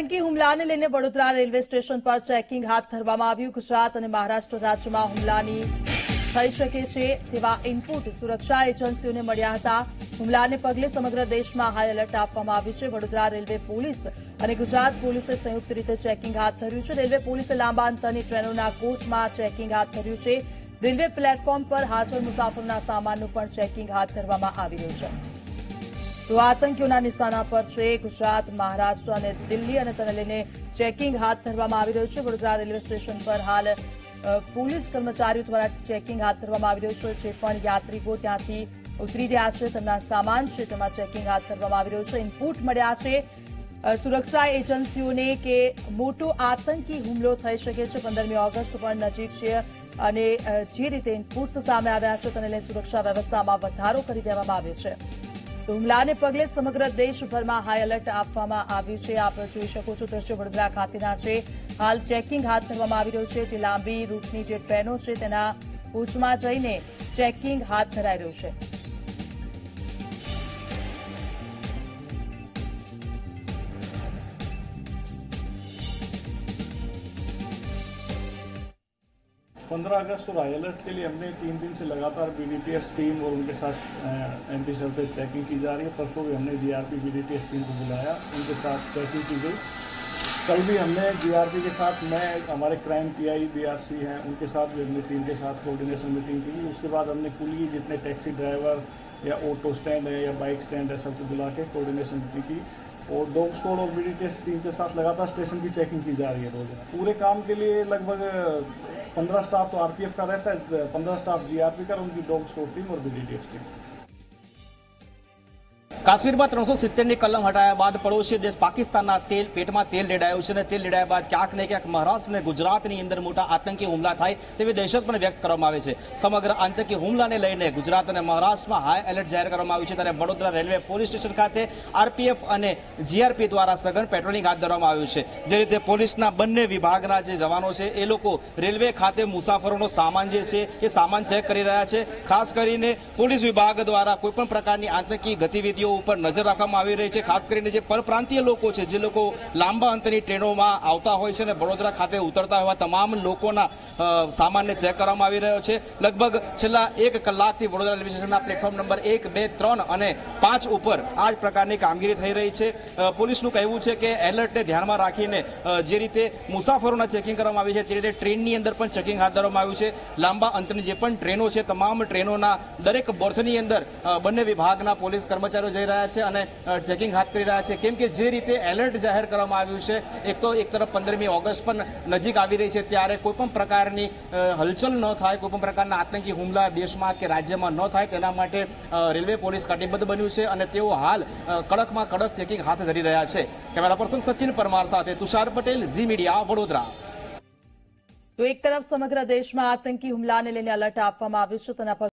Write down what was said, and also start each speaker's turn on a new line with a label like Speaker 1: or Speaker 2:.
Speaker 1: આતંકી હુમલાને લઈને વડોદરા રેલવે સ્ટેશન પર ચેકિંગ હાથ ધરવામાં આવ્યું। ગુજરાત અને મહારાષ્ટ્ર રાજ્યમાં હુમલાની થઈ શકે છે તેવા ઇનપુટ સુરક્ષા એજન્સીઓને મળ્યા હતા। હુમલાને પગલે સમગ્ર દેશમાં હાઈ એલર્ટ આપવામાં આવ્યું છે। વડોદરા રેલવે પોલીસ અને ગુજરાત પોલીસે સંયુક્ત રીતે ચેકિંગ હાથ ધર્યું છે। રેલવે પોલીસે લાંબા અંતરની ટ્રેનોના કોચમાં ચેકિંગ હાથ ધર્યું છે। રેલવે પ્લેટફોર્મ પર હાજર મુસાફરોના સામાનનું પણ ચેકિંગ હાથ ધરવામાં આવી રહ્યું છે। તો આતંકીઓના નિશાના પર છે ગુજરાત, મહારાષ્ટ્ર અને દિલ્હી અને તેને લઈને ચેકિંગ હાથ ધરવામાં આવી રહ્યું છે। વડોદરા રેલવે સ્ટેશન પર હાલ પોલીસ કર્મચારીઓ દ્વારા ચેકિંગ હાથ ધરવામાં આવી રહ્યું છે। જે પણ યાત્રિકો ત્યાંથી ઉતરી રહ્યા છે તેમના સામાન છે તેમાં ચેકિંગ હાથ ધરવામાં આવી રહ્યું છે। ઇનપુટ મળ્યા છે સુરક્ષા એજન્સીઓને કે મોટો આતંકી હુમલો થઈ શકે છે। 15મી ઓગસ્ટ પણ નજીક છે અને જે રીતે ઇનપુટ્સ સામે આવ્યા છે તેને લઈને સુરક્ષા વ્યવસ્થામાં વધારો કરી દેવામાં આવ્યો છે। હુમલાને પગલે સમગ્ર દેશભરમાં હાઈ એલર્ટ આપવામાં આવ્યું છે। આપ જોઈ શકો છો દ્રશ્યો વડોદરા ખાતેના છે। હાલ ચેકિંગ હાથ ધરવામાં આવી રહ્યું છે। જે લાંબી રૂટની જે ટ્રેનો છે તેના કોચમાં જઈને ચેકિંગ હાથ ધરાઈ રહ્યું છે।
Speaker 2: पंद्रह अगस्त और हाई अलर्ट के लिए हमने 3 दिन से लगातार बीडीटीएस टीम और उनके साथ एंटी सरफेस चेकिंग की जा रही है। परसों भी हमने जीआरपी बीडीटीएस टीम को बुलाया, उनके साथ चेकिंग की गई। कल भी हमने जीआरपी के साथ हमारे क्राइम पीआई बीआरसी हैं उनके साथ भी हमने टीम के साथ कोऑर्डिनेशन मीटिंग की। उसके बाद हमने कुली जितने टैक्सी ड्राइवर या ऑटो स्टैंड है या बाइक स्टैंड है सबको बुला के कोऑर्डिनेशन मीटिंग की और डॉग स्क्वाड और बीडीटीएस टीम के साथ लगातार स्टेशन की चेकिंग की जा रही है रोज। पूरे काम के लिए लगभग 15 स्टाफ तो आरपीएफ का रहता है, 15 स्टाफ जीआरपी का, उनकी डॉग स्क्वाड टीम और बीडीटीएस टीम।
Speaker 3: કાશ્મીરમાં 370ની કલમ હટાયા બાદ પડોશી દેશ પાકિસ્તાનના પેટમાં તેલ રેડાયું છે અને તેલ રેડાયા બાદ ક્યાંક ને ક્યાંક મહારાષ્ટ્ર અને ગુજરાતની અંદર મોટા આતંકી હુમલા થાય તેવી દહેશત પણ વ્યક્ત કરવામાં આવે છે। સમગ્ર આતંકી હુમલાને લઈને ગુજરાત અને મહારાષ્ટ્રમાં હાઈ એલર્ટ જાહેર કરવામાં આવ્યું છે। ત્યારે વડોદરા રેલવે પોલીસ સ્ટેશન ખાતે આરપીએફ અને જીઆરપી દ્વારા સઘન પેટ્રોલિંગ હાથ ધરવામાં આવ્યું છે। જે રીતે પોલીસના બંને વિભાગના જે જવાનો છે એ લોકો રેલવે ખાતે મુસાફરોનો સામાન જે છે એ સામાન ચેક કરી રહ્યા છે। ખાસ કરીને પોલીસ વિભાગ દ્વારા કોઈપણ પ્રકારની આતંકી ગતિવિધિઓ ઉપર નજર રાખવામાં આવી રહી છે। ખાસ કરીને જે પરપ્રાંતીય લોકો છે, જે લોકો લાંબા અંતરની ટ્રેનોમાં આવતા હોય છે અને વડોદરા ખાતે ઉતરતા હોય તમામ લોકોના સામાનને ચેક કરવામાં આવી રહ્યો છે। લગભગ છેલ્લા 1 કલાકથી વડોદરા રેલવે સ્ટેશનના પ્લેટફોર્મ નંબર 1, 2, 3 અને 5 ઉપર આ જ પ્રકારની કામગીરી થઈ રહી છે। પોલીસનું કહેવું છે કે એલર્ટને ધ્યાનમાં રાખીને જે રીતે મુસાફરોના ચેકિંગ કરવામાં આવી છે તે રીતે ટ્રેનની અંદર પણ ચેકિંગ હાથ ધરવામાં આવ્યું છે। લાંબા અંતરની જે પણ ટ્રેનો છે તમામ ટ્રેનોના દરેક બર્થની અંદર બંને વિભાગના પોલીસ કર્મચારીઓ જઈ રહ્યા છે અને ચેકિંગ હાથ કરી રહ્યા છે। કેમ કે જે રીતે એલર્ટ જાહેર કરવામાં આવ્યું છે, એક તરફ 15મી ઓગસ્ટ પણ નજીક આવી રહી છે ત્યારે કોઈપણ પ્રકારની હલચલ ન થાય, કોઈપણ પ્રકારના આતંકી હુમલા દેશમાં કે રાજ્યમાં ન થાય તેના માટે રેલવે પોલીસ કટિબદ્ધ બન્યું છે અને તેઓ હાલ કડકમાં કડક ચેકિંગ હાથ ધરી રહ્યા છે। કેમેરા પર્સન સચિન પરમાર સાથે તુષાર પટેલ, ઝી મીડિયા, વડોદરા।
Speaker 1: તો એક તરફ સમગ્ર દેશમાં આતંકી હુમલાને લઈને એલર્ટ આપવામાં આવ્યું છે તેના